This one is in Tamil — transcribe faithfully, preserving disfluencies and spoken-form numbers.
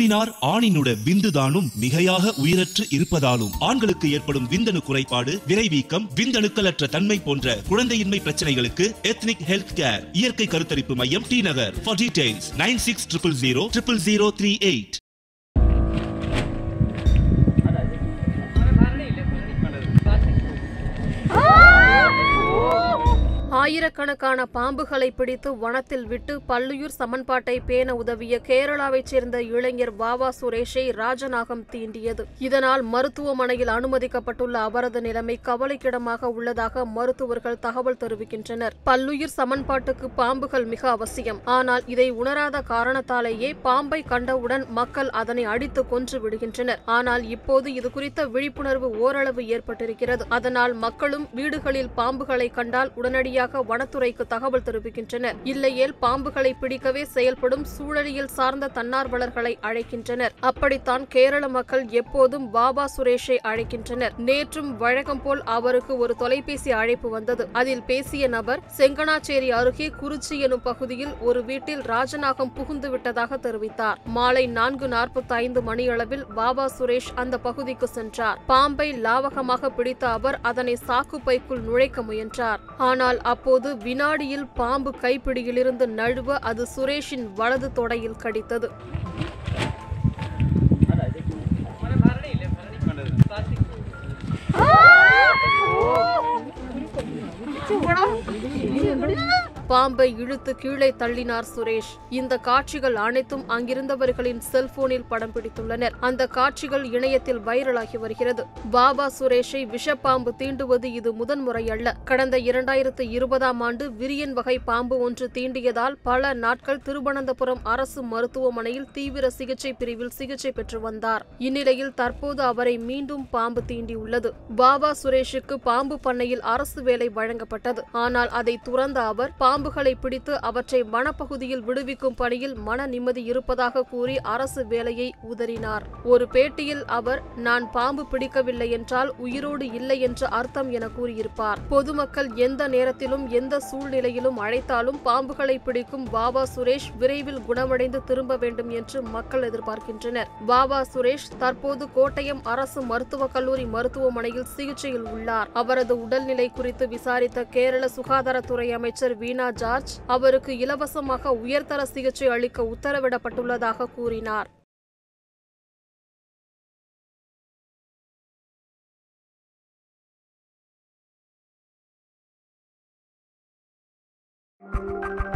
கூறினார். ஆணினுட விந்துதானும் மிகையாக உயிரற்று இருப்பதாலும் ஆண்களுக்கு ஏற்படும் விந்தணு குறைபாடு, விரைவீக்கம், விந்தணுக்களற்ற தன்மை போன்ற குழந்தையின்மை பிரச்சனைகளுக்கு எத்னிக் ஹெல்த் கேர் இயற்கை கருத்தரிப்பு மையம் டி.நகர். For details nine six zero zero zero zero three eight. ஆயிரக்கணக்கான பாம்புகளை பிடித்து வனத்தில் விட்டு பல்லுயிர் சமன்பாட்டை பேண உதவிய கேரளாவைச் சேர்ந்த இளைஞர் வாவா சுரேஷை ராஜநாகம் தீண்டியது. இதனால் மருத்துவமனையில் அனுமதிக்கப்பட்டுள்ள அவரது நிலைமை கவலைக்கிடமாக உள்ளதாக மருத்துவர்கள் தகவல் தெரிவிக்கின்றனர். பல்லுயிர் சமன்பாட்டுக்கு பாம்புகள் மிக அவசியம். ஆனால் இதை உணராத காரணத்தாலேயே பாம்பை கண்டவுடன் மக்கள் அதனை அடித்து கொன்று விடுகின்றனர். ஆனால் இப்போது இது குறித்த விழிப்புணர்வு ஓரளவு ஏற்பட்டிருக்கிறது. அதனால் மக்களும் வீடுகளில் பாம்புகளை கண்டால் உடனடியாக வனத்துறைக்கு தகவல் தெரிவிக்கின்றனர். இல்லையேல் பாம்புகளை பிடிக்கவே செயல்படும் சூழலியல் சார்ந்த தன்னார்வலர்களை அழைக்கின்றனர். அப்படித்தான் கேரள மக்கள் எப்போதும் வாவா சுரேஷை அழைக்கின்றனர். நேற்றும் வழக்கம் போல் அவருக்கு ஒரு தொலைபேசி அழைப்பு வந்தது. அதில் பேசிய நபர் செங்கனாச்சேரி அருகே குறிச்சி எனும் பகுதியில் ஒரு வீட்டில் ராஜநாகம் புகுந்து விட்டதாக தெரிவித்தார். மாலை நான்கு நாற்பத்தி ஐந்து மணியளவில் வாவா சுரேஷ் அந்த பகுதிக்கு சென்றார். பாம்பை லாவகமாக பிடித்த அவர் அதனை சாக்கு பைக்குள் நுழைக்க முயன்றார். ஆனால் அப்போது வினாடியில் பாம்பு கைப்பிடியிலிருந்து நழுவ அது சுரேஷின் வலது தொடையில் கடித்தது. பாம்பை இழுத்து கீழே தள்ளினார் சுரேஷ். இந்த காட்சிகள் அனைத்தும் அங்கிருந்தவர்களின் செல்போனில் படம் பிடித்துள்ளனர். அந்த காட்சிகள் இணையத்தில் வைரலாகி வருகிறது. வாவா சுரேஷை விஷப்பாம்பு தீண்டுவது இது முதன்முறை அல்ல. கடந்த இரண்டாயிரத்து இருபதாம் ஆண்டு விரியன் வகை பாம்பு ஒன்று தீண்டியதால் பல நாட்கள் திருவனந்தபுரம் அரசு மருத்துவமனையில் தீவிர சிகிச்சை பிரிவில் சிகிச்சை பெற்று வந்தார். இந்நிலையில் தற்போது அவரை மீண்டும் பாம்பு தீண்டியுள்ளது. வாவா சுரேஷுக்கு பாம்பு பண்ணையில் அரசு வேலை வழங்கப்பட்டது. ஆனால் அதை துறந்த அவர் பாம்புகளை பிடித்து அவற்றை வனப்பகுதியில் விடுவிக்கும் பணியில் மன நிம்மதி இருப்பதாக கூறி அரசு வேலையை உதறினார். ஒரு பேட்டியில் அவர், நான் பாம்பு பிடிக்கவில்லை என்றால் உயிரோடு இல்லை என்று அர்த்தம் என கூறியிருப்பார். பொதுமக்கள் எந்த நேரத்திலும் எந்த சூழ்நிலையிலும் அழைத்தாலும் பாம்புகளை பிடிக்கும் வாவா சுரேஷ் விரைவில் குணமடைந்து திரும்ப வேண்டும் என்று மக்கள் எதிர்பார்க்கின்றனர். வாவா சுரேஷ் தற்போது கோட்டயம் அரசு மருத்துவக் கல்லூரி மருத்துவமனையில் சிகிச்சையில் உள்ளார். அவரது உடல்நிலை குறித்து விசாரித்த கேரள சுகாதாரத்துறை அமைச்சர் வீணா ஜார்ஜ் அவருக்கு இலவசமாக உயர்தர சிகிச்சை அளிக்க உத்தரவிடப்பட்டுள்ளதாக கூறினார்.